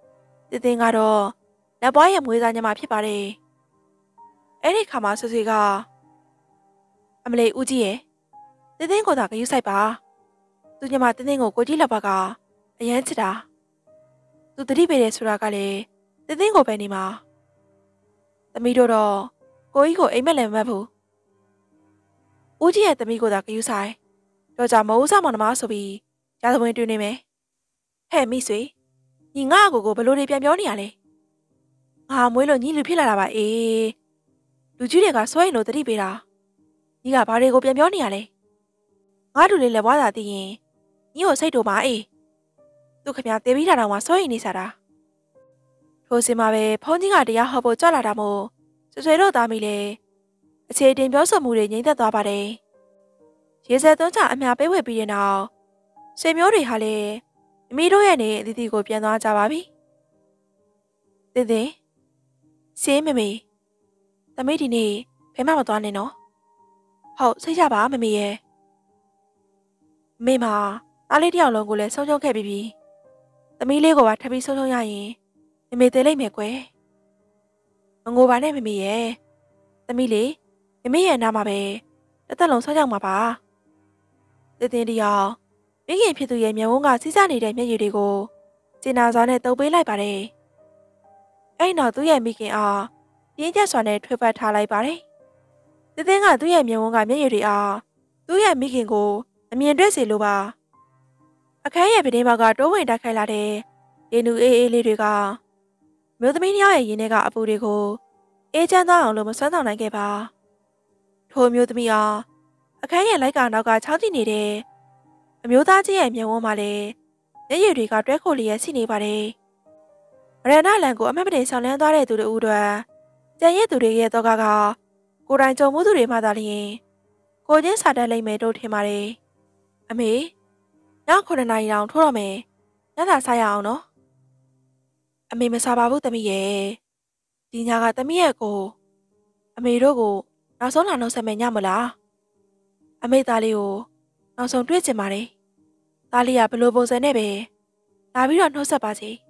တင်းတင်းကတော့လက်ပွားရဲ့မွေးစားညမဖြစ်ပါတယ်အဲ့ဒီခါမှာဆွေဆွေကအမလေးဦးကြီးရဲ့တင်းတင်းကိုသာဂရုစိုက်ပါသူညမတင်းတင်းကိုကိုကြီးလက်ပွားကအရန်ချစ်တာသူတတိပေးတယ်ဆိုတာကလည်းတင်းတင်းကိုပဲနေမှာသမီးတို့တော့ကိုကြီးကိုအိမ်မက်လည်းမမတ်ဘူးဦးကြီးရဲ့သမီးကိုသာဂရုစိုက်တော့ကြမဟုတ်စားမောင်နှမဆိုပြီးရာဇဝင်တွင်နေမယ်ဟဲ့မိဆွေညီငါ့ကိုကိုဘလို့တွေပြန်ပြောနေရလဲငါမွေးလို့ညီလူဖြစ်လာတာပါအေးလူကြီးတွေကစွဲရင်လို့တတိပေးတာညီကဘာတွေကိုပြန်ပြောနေရလဲငါတို့လေးလက်ဘွားသာသိရင်ညီကိုစိတ်တူပါအေးသူခင်ဗျာတေးပြီးတာတော့မှစွဲရင်နေစားတာထိုစင်မှာပဲဖုန်းကြီးကတရားဟောဖို့ကြွလာတာမို့ဆွဆွေတို့သားမိလေအခြေတင်ပြောဆိုမှုတွေငြိမ့်သက်သွားပါတယ်ရေစက်သွန်းချအမြပေးဝေပြီးတဲ့နောက်ဆွေမျိုးတွေဟာလည်းအမီတို့ရဲ့နေအသီးသီးကိုပြန်သွားကြပါပြီတင်းတင်းစေးမမေသမီးဒီနေ့ဘယ်မှမသွားနဲ့နော်ဟုတ်စိတ်ချပါမမေရဲ့မေမအားလေးတယောက်လုံးကိုလည်းဆုံးရှုံးခဲ့ပြီးပြီသမီးလေးကိုပါထပ်ပြီးဆုံးရှုံးရရင်မမေသေးလိမ့်မယ်ကွယ်မငိုပါနဲ့မမေရဲ့သမီးလေးမမေရဲ့နားမှာပဲတစ်သက်လုံးဆုံးရှုံးမှာပါတင်းတင်းတယောက်မိခင်ဖြစ်သူရဲ့မျက်ဝန်းကစီးစားနေတဲ့မျက်ရည်တွေကိုကျင်နာစွာနဲ့တုပ်ပေးလိုက်ပါတယ်အဲ့နောက်သူ့ရဲ့မိခင်အားပြင်းကျက်စွာနဲ့ထွေးပတ်ထားလိုက်ပါတယ်တင်းတင်းကသူ့ရဲ့မျက်ဝန်းကမျက်ရည်တွေအားသူ့ရဲ့မိခင်ကိုအမြင်တွေ့စေလိုပါအခန်းရဲ့ပြတင်းပေါက်ကတိုးဝင်တိုက်ခိုက်လာတဲ့ရေနူအေးအေးလေးတွေကမျိုးသမီးနှစ်ယောက်ရဲ့ရင်ထဲကအပူတွေကိုအေးချမ်းသွားအောင်လို့မစွမ်းဆောင်နိုင်ခဲ့ပါထိုမျိုးသမီးအားအခန်းရဲ့လိုက်ကနောက်ကချောင်းကြည့်နေတဲ့အမျိုးသားကြီးရဲ့မျက်ဝန်းမှာလည်းမျက်ရည်တွေကတွဲခိုလျက်ရှိနေပါတယ်ရန်နာလန်ကိုအမတ်ပတိဆောင်လန်းသွားတဲ့သူတို့အတွက်ကြံရည်သူတွေရဲ့တော့ကကကိုယ်တိုင်ကြုံမှုသူတွေမှသာလျှင်ကိုချင်းစာတတ်လိမ့်မယ်လို့ထင်ပါတယ်အမေညခုနှစ်နာရီတောင်ထိုးတော့မယ်ညသာစားရအောင်နော်အမေမစားပါဘူးသမီးရဲ့ဒီညကသမီးရဲ့ကိုအမေတို့ကိုနောက်ဆုံးလာနှုတ်ဆက်မယ်ညမလားအမေသားလေးကိုနောက်ဆုံးတွေ့ချင်ပါတယ်သားလေးကဘလို့ပုံစံနဲ့ပဲလာပြီးတော့နှုတ်ဆက်ပါစေ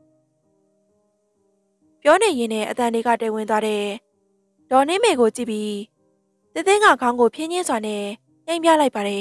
ပြောနေရင်နဲ့အတန်တွေကတဲဝင်သွားတဲ့ဒေါ်နေမေကိုကြည့်ပြီးတင်းတင်းကခေါင်းကိုဖြင်းချင်းစွာနဲ့နှိမ်ပြလိုက်ပါတယ်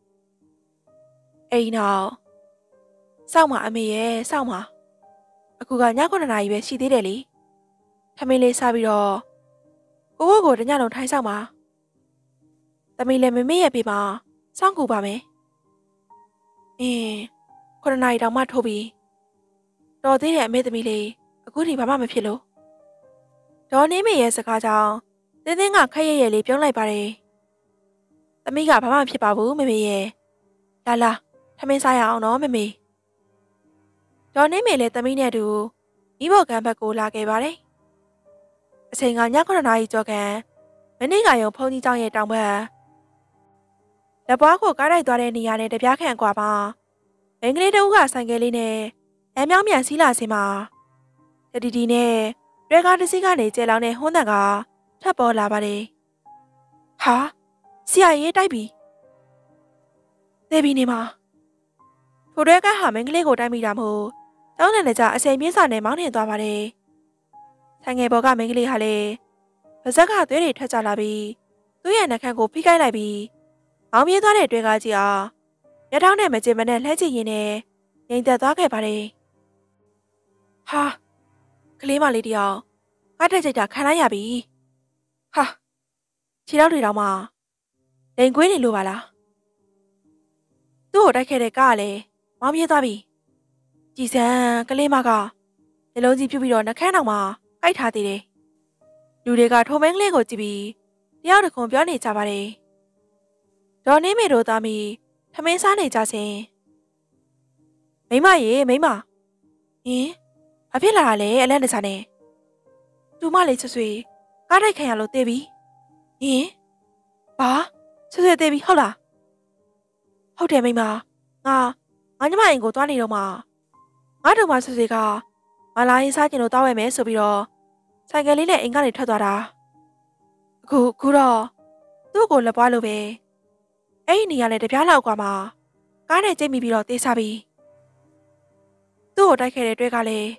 အိမ်နောက်စောင့်မအမေရဲ့စောင့်မအခုကညခုနှစ်နာရီပဲရှိသေးတယ်လေထမင်းလေးစားပြီးတော့ကိုကိုကိုတညလုံးထိုင်ဆောင်ပါသမီးလည်းမမေရဲ့ဖေးမှာစောင့်ကူပါမယ်အင်းခုနှစ်နာရီတောင်မှထိုးပြီးတော်သေးတဲ့အမေသမီးလေးအခုထိဘာမှမဖြစ်လို့ဒေါ်နေမေရဲ့စကားကြောင့်တင်းတင်းကခက်ရရဲလေးပြုံးလိုက်ပါတယ်သမီးကဘာမှမဖြစ်ပါဘူးမမေရဲ့လာလာထမင်းစားရအောင်နော်မမေဒေါ်နေမေလည်းသမီးနဲ့အတူမိဘကံဘက်ကိုလာခဲ့ပါတယ်အချိန်ကညခုနှစ်နာရီကျော်ကန်မနေ့ကရုံဖုန်ကြီးကျောင်းရဲ့တောင်ဘက်လက်ပွားကိုကားလိုက်သွားတဲ့နေရာနဲ့တပြားခန့်ကွာပါမင်္ဂလေးတဦးကဆိုင်ကယ်လေးနဲ့လမ်းမြောင်းမြန်စီးလာစင်မှာတတီတီနဲ့ရဲကားတစ်စီးကနေကျဲလောင်းတဲ့ဟွန်းတန်ကထပ်ပေါ်လာပါတယ်ဟာဆရာရေးတိုက်ပြီသေပြီနေမှာထိုရဲကားဟာမင်္ဂလေးကိုတိုက်မိတာမို့တောင်းတဲ့လက်ကျအစိမ်ပြင်းစာနဲ့မောင်းနှင်သွားပါတယ်ဆိုင်ငယ်ပေါ်ကမင်္ဂလေးဟာလေပါဇက်ကသွေးတွေထွက်ကြလာပြီးသူ့ရဲ့နှာခမ်းကိုဖိကိုက်လိုက်ပြီးမောင်းပြေးသွားတဲ့တွဲကားကြီးအားရထောင်းနဲ့မကျင်မနဲ့လှည့်ကြည့်ရင်းနဲ့ငြိမ်သက်သွားခဲ့ပါတယ်ဟာကလေးမလေးတယောက်ငါတက်ကြိတ်တာခံလိုက်ရပြီဟာခြေထောက်တွေတောင်မှလိန်ကွေးနေလို့ပါလားသူ့ကိုတိုက်ခဲ့တဲ့ကားကလည်းမောင်းပြေးသွားပြီကြည်စံကလေးမကနှလုံးကြီးပြူပြီးတော့နှခမ်းတောင်မှကိုက်ထားသေးတယ်လူတွေကထိုမင်းကလေးကိုကြည့်ပြီးတယောက်တစ်ခုပြောနေကြပါတယ်ဒေါ်နေမေတို့သားမီထမင်းစားနေကြစဉ်မိမရေမိမဟင်အဖြစ်လာတာလေအလန့်တစားနဲ့သူမလေးဆွဆွေကားတိုက်ခံရလို့တေးပြီဟင်ဘာဆွဆွေတေးပြီဟုတ်လားဟုတ်တယ်မိမငါငါညမအိမ်ကိုသွားနေတော့မှငါတို့မဆွဆွေကမလာရင်စားကျင်လို့တောင်းရမယ်ဆိုပြီးတော့ဆိုင်ကယ်လေးနဲ့အိမ်ကနေထွက်သွားတာအခုခုတော့သူ့ကိုလက်ပွားလို့ပဲအဲ့ဒီနေရာနဲ့တပြားလောက်ကွာမှာကားနဲ့ကျိတ်မိပြီးတော့တေးစားပြီးသူ့ကိုတိုက်ခဲ့တဲ့တွဲကလည်း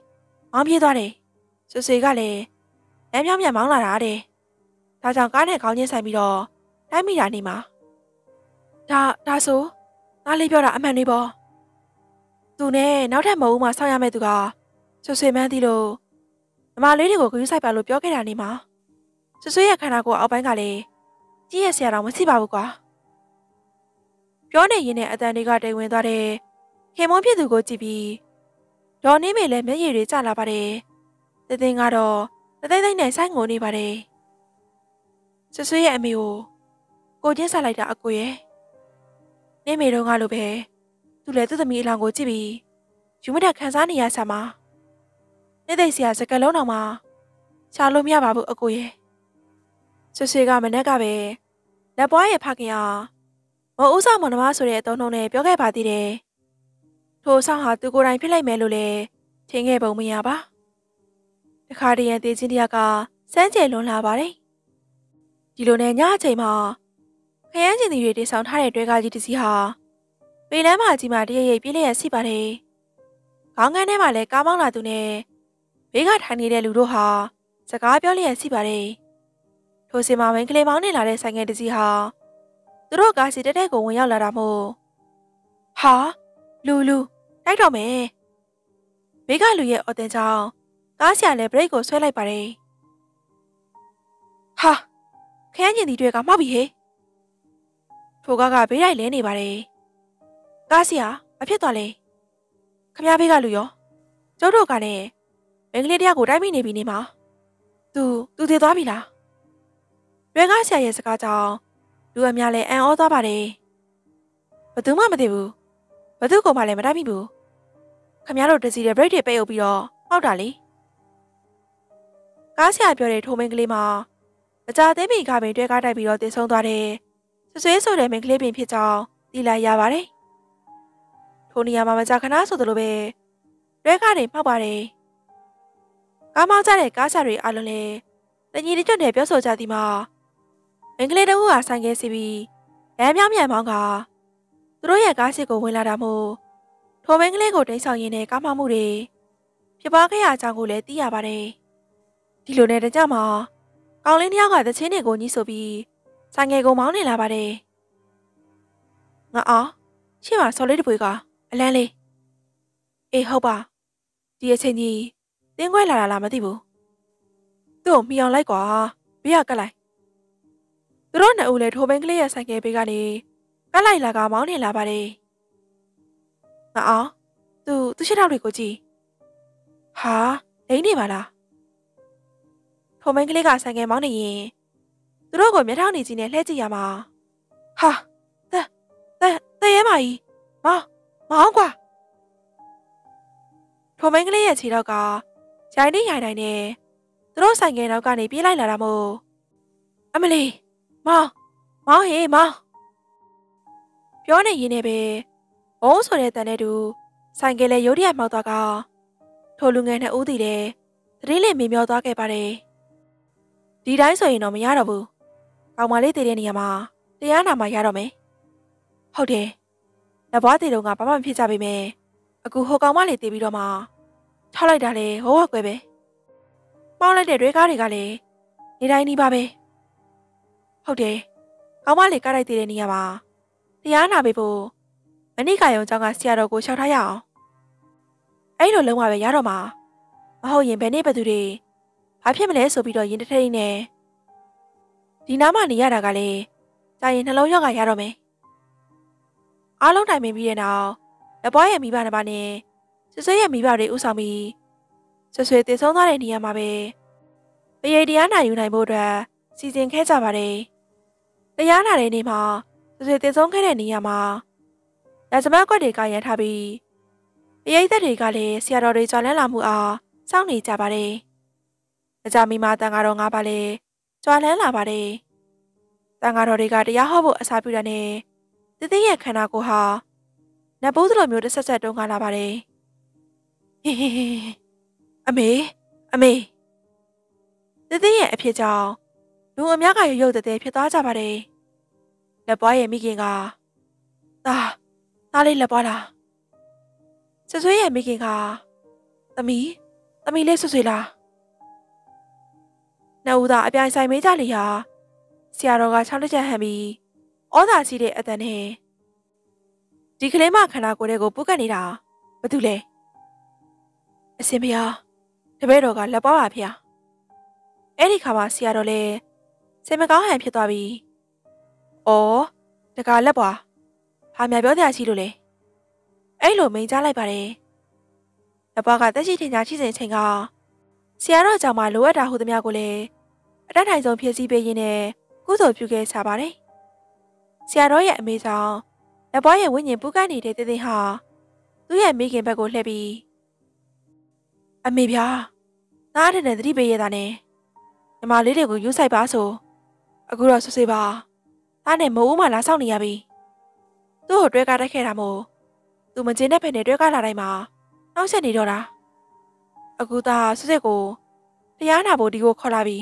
မောင်းပြေးသွားတယ်။ဆွဆွေကလည်းလမ်းပြောင်းပြန်မောင်းလာတာတဲ့။ဒါကြောင့်ကားနဲ့ခေါင်းချင်းဆိုင်ပြီးတော့တိုက်မိတာနေမှာ။ဒါဒါဆိုသားလေးပြောတာအမှန်လေးပေါ့။သူနဲ့နောက်ထပ်မဟုတ်မှဆောင်းရမယ့်သူကဆွဆွေမှန်းသိလို့မမလေးတွေကိုဂရုစိုက်ပါလို့ပြောခဲ့တာနေမှာ။ဆွဆွေရဲ့ခန္ဓာကိုယ်အောက်ပိုင်းကလည်းကြီးရဲ့ဆရာတော်မရှိပါဘူးကွာ။ပြောနေရင်နဲ့အတန်တွေကတိမ်ဝင်သွားတဲ့ခင်မုန်းဖြစ်သူကိုကြည့်ပြီးဒေါ်နေမေလည်းမျက်ရည်တွေကျလာပါတယ်။သင်းသင်းကတော့တသိမ့်သိမ့်နဲ့ဆိုင်ငိုနေပါတယ်။ဆွဆွေရဲ့အမေကိုကိုချင်းဆက်လိုက်တာအကိုရဲ့နေမေတော့ငါလိုပဲသူလည်းသူ့သမီးအလောင်းကိုကြည့်ပြီးယူမတက်ခံစားနေရဆာမှာနေသိစရာစကလုံးတော်မှာရှာလို့မရပါဘူးအကိုရဲ့ဆွဆွေကမနဲ့ကပဲလက်ပွားရဲ့ဖခင်ဟာမဦးဆောင်မနမဆိုတဲ့အတုံးလုံးနဲ့ပြောခဲ့ပါသေးတယ်။ထိုဆောင်ဟာသူကိုယ်တိုင်ဖြစ်လိုက်မယ်လို့လည်းထင်ခဲ့ပုံမရပါ။တခါတည်းရန်တေးချင်းတယောက်ကစမ်းကြဲလွန်လာပါတယ်။ဒီလိုနဲ့ညအချိန်မှာခရမ်းကျင်သူတွေတိဆောင်ထားတဲ့တွဲကားကြီးတစ်စီးဟာပေလမ်းမကြီးမှာတရရိပ်ပြေးလျက်ရှိပါတယ်။ခေါင်းကန်းထဲမှာလည်းကားမောင်းလာသူနဲ့ဘေးကထိုင်နေတဲ့လူတို့ဟာစကားပြောလျက်ရှိပါတယ်။ထိုစီမှာဝင်ကလေးမောင်းနေလာတဲ့ဆိုင်ငယ်တစ်စီးဟာသူတို့ကားစီတက်တဲ့ကိုဝင်ရောက်လာတာမို့ဟာလူလူတိုက်တော့မယ်။ဘေးကလူရဲ့အော်တင်ကြောင့်ကားဆရာလည်းဘရိတ်ကိုဆွဲလိုက်ပါတယ်။ဟာခရမ်းကျင်သူတွေကမှောက်ပြီဟေ့။ထိုကားကဘေးလိုက်လဲနေပါတယ်။ကားဆရာမဖြစ်သွားလေ။ခမည်းဘေးကလူရောကျုပ်တို့ကလည်းမင်္ဂလေးတယောက်ကိုတိုက်မိနေပြီနေမှာ။သူသူသေသွားပြီလား။ရွေကားဆရာရဲ့စကားကြောင့်လူအများလည်းအံ့ဩသွားပါတယ်။ဘယ်သူမှမသိဘူး။ဘယ်သူကမှလည်းမတိုက်မိဘူး။ခမည်းတော်တစီတဲ့ break တွေပိတ်အုပ်ပြီးတော့ဟောက်တာလေ။ကားဆရာပြောတဲ့ထိုမင်္ဂလေးမှာအကြသေးမိကပင်တွဲကားတိုက်ပြီးတော့တည်ဆုံးသွားတယ်။ဆွဆွေးဆိုတဲ့မင်္ဂလေးပင်ဖြစ်ကြောင်းသိလိုက်ရပါတယ်။ထိုနေရာမှာမကြခဏဆိုသလိုပဲတွဲကားတွေမှောက်ပါတယ်။ကားမောင်းကြတဲ့ကားဆရာတွေအလုံးလည်းတညီတကျွတ်နဲ့ပြောဆိုကြသည်မှာမင်္ဂလေးတအုပ်ကဆိုင်ကဲစီပြီးလမ်းပြောင်းမြန်မောင်းကသူတို့ရဲ့ကားစီကိုဝင်လာတာမို့ထိုမင်္ဂလေးကိုတိမ်းဆောင်ရင်းနဲ့ကားမှောက်မှုတွေဖြစ်ပွားခဲ့ရအကြောင်းကိုလည်းသိရပါတယ်။ဒီလိုနဲ့တကြမှာကောင်းလင်းတယောက်ကသချင်းတွေကိုညှိဆိုပြီးဆိုင်ငယ်ကိုမောင်းနေလာပါတယ်။ငါအောင်ရှေ့မှာစော်လေးတပွေကအလန်းလေးအေးဟုတ်ပါဒီအချိန်ကြီးတင်းခွဲလာတာလားမသိဘူး။သူ့ကိုမှီအောင်လိုက်ကွာဘေးကကတ်လိုက်သူတို့နှစ်ဦးလည်းထိုမင်္ဂလေးရဲ့ဆိုင်ငယ်ဘေးကနေကတ်လိုက်လာကမောင်းနေလာပါတယ်။ငါအောင်သူသူရှစ်ထောက်တွေကိုကြည့်ဟာလိမ့်နေပါလားထိုမင်းကလေးကဆိုင်ငယ်မောင်းနေရင်သူတို့ကိုမျက်ထောင်နေကြီးနဲ့လှည့်ကြည့်ရမှာဟာတဲ့တဲ့တဲ့ရဲမကြီးမောင်းမောင်းကွာထိုမင်းကလေးရဲ့ခြေတော့ကရိုင်းနေရိုင်းတိုင်းနဲ့သူတို့ဆိုင်ငယ်နောက်ကနေပြေးလိုက်လာတာမို့အမလီမောင်းမောင်းဟေးမောင်းပြောနေရင်းနဲ့ပဲဘုံဆိုတဲ့တန်တဲ့သူဆိုင်ကလေးရုတ်တရက်မှောက်သွားကထိုလူငယ်နှစ်ဦးတည်တယ်သတိလေးမေ့မျောသွားခဲ့ပါတယ်ဒီတိုင်းဆိုရင်တော့မရတော့ဘူးကောင်မလေးတည်တဲ့နေရာမှာတရားနာမှာရတော့မယ်ဟုတ်တယ်လက်ဘွားတည်တော့ကဘာမှမဖြစ်ကြပေမဲ့အခုဟိုကောင်မလေးတည်ပြီးတော့မှထောက်လိုက်တာလေဟိုးဝက်ကွယ်ပဲမောင်းလိုက်တဲ့တွေကားတွေကလည်းနေတိုင်းနီးပါပဲဟုတ်တယ်ကောင်မလေးကားလိုက်တည်တဲ့နေရာမှာတရားနာပေးဖို့မနိကာယုံကျောင်းကဆရာတော်ကိုလျှောက်ထားရအောင်အဲ့လိုလုံးဝပဲရတော့မှာမဟုတ်ရင်ဘယ်နေ့ဘယ်သူတွေဘာဖြစ်မလဲဆိုပြီးတော့ရင်တထိန်နဲ့ဒီနားမှနေရတာကလည်းကြာရင်နှလုံးရောဂါရတော့မယ်အားလုံးတိုင်ပင်ပြီးတဲ့နောက်လက်ပွားရဲ့မိဘနှစ်ပါးနဲ့ဆွဆွေရဲ့မိဘတွေဥဆောင်ပြီးဆွဆွေတည်ဆုံးသွားတဲ့နေရာမှာပဲပရိတရားနာယူနိုင်ဖို့အတွက်စီစဉ်ခဲ့ကြပါတယ်တရားနာတဲ့နေ့မှာဆွဆွေတည်ဆုံးခဲ့တဲ့နေရာမှာရာဇမကွက်တွေကရန်ထားပြီးပရိသတ်တွေကလည်းဆရာတော်တွေကြွလန်းလာမှုအားစောင့်နေကြပါတယ်။အကြမီမှာတန်ဃာတော်ငါးပါးလည်းကြွလန်းလာပါတယ်။တန်ဃာတော်တွေကတရားဟောဖို့အစာပြုတာနဲ့တသိရဲ့ခန္ဓာကိုယ်ဟာနတ်ဘိုးစလိုမျိုးတစ်ဆက်ဆက်တုံးကားလာပါတယ်။ဟေးဟေးဟေးအမေအမေတသိရဲ့အဖြစ်ကြောင့်လူအများကရုပ်ရုပ်တည်းဖြစ်သွားကြပါတယ်။လက်ပွားရဲ့မိခင်ကသာသားလေးလက်ပွားလားဆွဆွေးရဲ့မိခင်ကသမီးသသမီးလေးဆွဆွေလားနှစ်ဦးသာအပြိုင်ဆိုင်မေးကြလေဟာဆရာတော်ကချောင်းတစ်ချက်ဟန်ပြီးဩဇာရှိတဲ့အတန်နဲ့ဒီကလေးမခန္ဓာကိုယ်တွေကိုပုတ်ကတ်နေတာဘာတူလဲအစင်ဖေဟာတပည့်တော်ကလက်ပွားပါဖေဟာအဲ့ဒီခါမှာဆရာတော်လည်းစိတ်မကောင်းဟန်ဖြစ်သွားပြီ။အော်တကားလက်ပွားဟာမြပြောတရားရှိလို့လေအဲ့လိုမိန်ကြားလိုက်ပါတယ်။လက်ပွားကတက်ရှိထင်ရှားရှိစဉ်ချိန်ကဆရာတော်ကြောင့်မှလိုအပ်တာဟုသမျှကိုလည်းအတတ်နိုင်ဆုံးဖြည့်ဆည်းပေးရင်းနဲ့ကုသိုလ်ပြုခဲ့ချပါတယ်။ဆရာတော်ရဲ့အမေကြောင့်လက်ပွားရဲ့ဝိညာဉ်ပူကတ်နေတဲ့တဲ့တဲ့ဟာသူ့ရဲ့မိခင်ဘက်ကိုလှည့်ပြီးအမေဗျာသားတဲ့နဲ့သတိပေးရတာနဲ့ညီမလေးတွေကိုယူဆိုင်ပါဆိုအခုတော့ဆွဆွေးပါသားနဲ့မအိုးမှလာဆောင်နေရပြီသူ့ကိုတွဲကားတက်ခဲ့တာမို့သူမကျင်းတဲ့ဖက်နဲ့တွဲကားလာတိုင်းမှာနှောက်ဆက်နေတော့တာအခုသားဆွဆွေးကိုတရားနာဖို့ဒီကိုခေါ်လာပြီ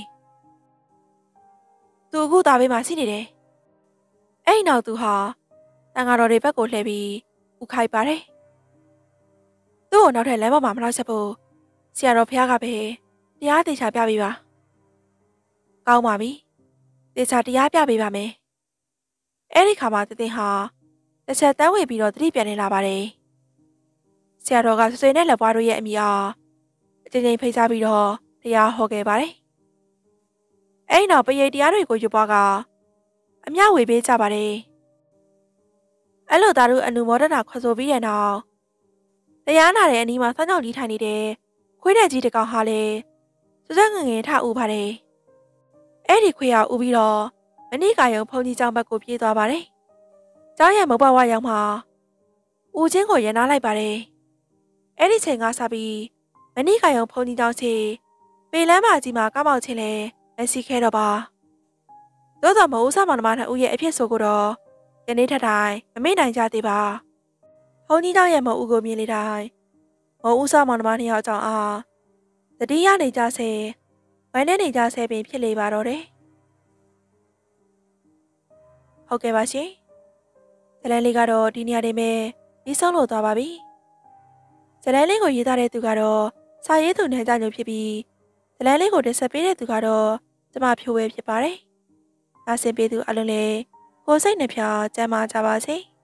သူအခုသားဘေးမှာရှိနေတယ်အဲ့နောက်သူဟာတန်ဃာတော်တွေဘက်ကိုလှည့်ပြီးဥခိုက်ပါတယ်သူ့ကိုနောက်ထပ်လမ်းပေါ်မှာမနှောက်ဆက်ဖို့ဆရာတော်ဖះကပဲတရားသေချာပြပေးပါကောင်းပါပြီသေချာတရားပြပေးပါမယ်အဲ့ဒီခါမှာတသိန်းဟာတစ်ချက်တန်းဝေပြီးတော့သတိပြန်နေလာပါတယ်ဆရာတော်ကဆွေနဲ့လက်ပွားတို့ရဲ့အမိအားအချိန်ချင်းဖိတ်စားပြီးတော့တရားဟောခဲ့ပါတယ်အဲ့ဒီနောက်ပရိတ်တရားတွေကိုယူပွားကအမျှဝေပေးကြပါတယ်အဲ့လိုသားတို့အနုမောဒနာခေါ်ဆိုပြီးတဲ့နောက်တရားနာတဲ့အနီးမှာစောင်းကြောင်ကြီးထိုင်နေတဲ့ခွေးတဲ့ကြီးတကောင်ဟာလေစစငငယ်ထဥပါတယ်အဲ့ဒီခွေးကဥပြီးတော့မဏိကာယုံဖုန်ကြီးကျောင်းဘက်ကိုပြေးသွားပါတယ်ကျောင်းရဲ့မုတ်ဘဝရောက်မှာဥချင်းကိုရနာလိုက်ပါတယ်အဲ့ဒီချိန်ကစပြီးမဏိကာယုံဖုန်ကြီးကျောင်းချေပေလမ်းမကြီးမှာကောက်ပေါက်ချင်းလဲမရှိခဲ့တော့ပါသို့တော်မဟုတ်ဆမောင်နှမနှစ်ဦးရဲ့အဖြစ်ဆိုကိုတော့ယနေ့ထက်တိုင်းမမေ့နိုင်ကြသေးပါဖုန်ကြီးကျောင်းရဲ့မုတ်ဦးကိုမြင်လေတိုင်းမုတ်ဦးဆမောင်နှမနှစ်ယောက်ကြောင့်အားတတိယနေကြစေဝိုင်းနေနေကြဆဲပင်ဖြစ်လေပါတော့တယ်ဟုတ်ကဲ့ပါရှင်ဇလန်လေးကတော့ဒီနေရာနေမဲ့ပြီးဆုံးလို့သွားပါပြီဇလန်လေးကိုရေးသားတဲ့သူကတော့စာရေးသူနှမ်းကြညိုဖြစ်ပြီးဇလန်လေးကိုတင်ဆက်ပေးတဲ့သူကတော့ကျမဖြိုးဝဲဖြစ်ပါတယ်အားစင်ပေးသူအလုံးလေးကိုစိတ်နှဖျားကျမ်းမာကြပါစေ